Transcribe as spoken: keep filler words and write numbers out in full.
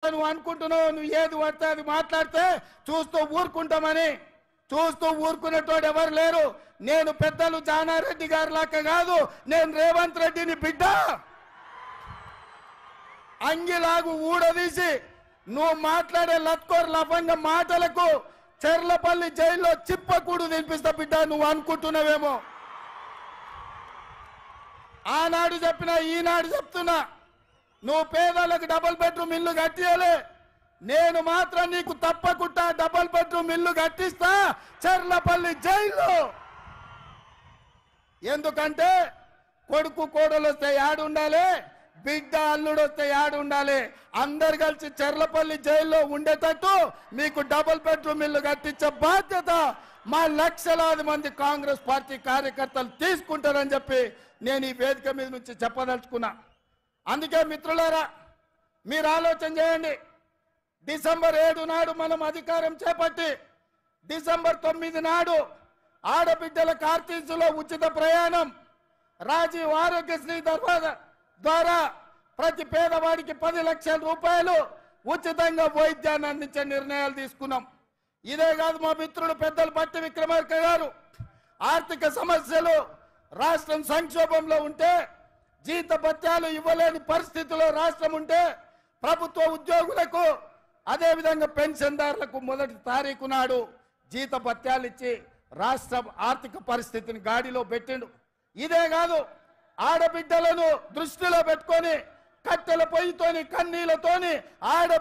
నువ్వు అనుకుంటున్నావు నువ్వు ఏది పడితే అది మాట్లాడితే చూస్తూ ఊరుకుంటామని. చూస్తూ ఊరుకునేటోడు ఎవరు లేరు. నేను పెద్దలు జానారెడ్డి గారి లాగా కాదు, నేను రేవంత్ రెడ్డిని బిడ్డ. అంగిలాగు ఊడదీసి నువ్వు మాట్లాడే లత్కోర్ లఫంగ మాటలకు చెర్లపల్లి జైల్లో చిప్పకూడు తినిపిస్తా బిడ్డ నువ్వు అనుకుంటున్నావేమో. ఆనాడు చెప్పినా ఈనాడు చెప్తున్నా, నువ్వు పేదలకు డబుల్ బెడ్రూమ్ ఇల్లు కట్టియలే, నేను మాత్రం నీకు తప్పకుండా డబుల్ బెడ్రూమ్ ఇల్లు కట్టిస్తా చెర్లపల్లి జైల్లో. ఎందుకంటే కొడుకు కోడలు వస్తే యాడు ఉండాలి, బిడ్డ అల్లుడు వస్తే యాడు ఉండాలి. అందరు కలిసి చెర్లపల్లి జైల్లో ఉండేటట్టు మీకు డబుల్ బెడ్రూమ్ ఇల్లు కట్టించే బాధ్యత మా లక్షలాది మంది కాంగ్రెస్ పార్టీ కార్యకర్తలు తీసుకుంటారని చెప్పి నేను ఈ వేదిక మీద నుంచి చెప్పదలుచుకున్నా. అందుకే మిత్రులారా, మీరు ఆలోచన చేయండి. డిసెంబర్ ఏడు నాడు మనం అధికారం చేపట్టి డిసెంబర్ తొమ్మిది నాడు ఆడబిడ్డల ఆర్టీసీలో ఉచిత ప్రయాణం, రాజీవ్ ఆరోగ్యశ్రీ దర్వాజా ద్వారా ప్రతి పేదవాడికి పది లక్షల రూపాయలు ఉచితంగా వైద్యాన్ని అందించే నిర్ణయాలు తీసుకున్నాం. ఇదే కాదు, మా మిత్రుడు పెద్దలు పట్టి విక్రమార్క గారు ఆర్థిక సమస్యలు, రాష్ట్రం సంక్షోభంలో ఉంటే, జీత భత్యాలు ఇవ్వలేని పరిస్థితిలో రాష్ట్రం ఉంటే ప్రభుత్వ ఉద్యోగులకు అదేవిధంగా పెన్షన్దారులకు మొదటి తారీఖు నాడు జీత భత్యాలు ఇచ్చి రాష్ట్ర ఆర్థిక పరిస్థితిని గాడిలో పెట్టిండు. ఇదే కాదు, ఆడబిడ్డలను దృష్టిలో పెట్టుకొని కట్టెల పొయ్యితోని కన్నీళ్లతోని ఆడ